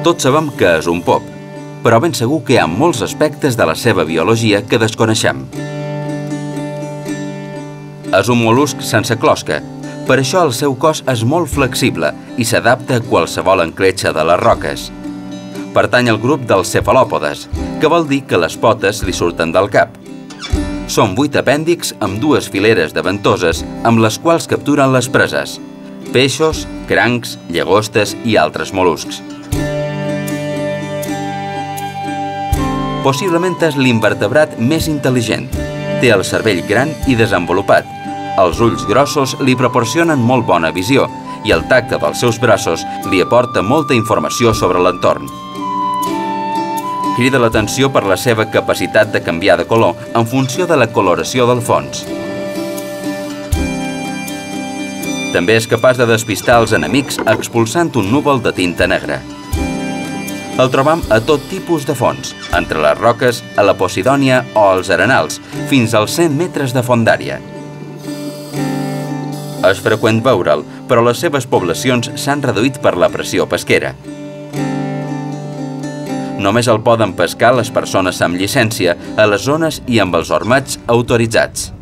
Tots sabem que és un pop, però ben segur que hi ha molts aspectes de la seva biologia que desconeixem. És un mol·lusc sense closca, per això el seu cos és molt flexible i s'adapta a qualsevol encletxa de les roques. Pertany al grup dels cefalòpodes, que vol dir que les potes li surten del cap. Són 8 apèndixs amb 2 fileres de ventoses amb les quals capturen les preses: peixos, crancs, llagostes i altres mol·luscs. Possiblement és l'invertebrat més intel·ligent. Té el cervell gran i desenvolupat. Els ulls grossos li proporcionen molt bona visió i el tacte dels seus braços li aporta molta informació sobre l'entorn. Crida l'atenció per la seva capacitat de canviar de color en funció de la coloració del fons. També és capaç de despistar els enemics expulsant un núvol de tinta negra. El trobam a tot tipus de fons, entre les roques, a la Posidònia o als arenals, fins als 100 metres de fondària. És freqüent veure'l, però les seves poblacions s'han reduït per la pressió pesquera. Només el poden pescar les persones amb llicència a les zones i amb els ormats autoritzats.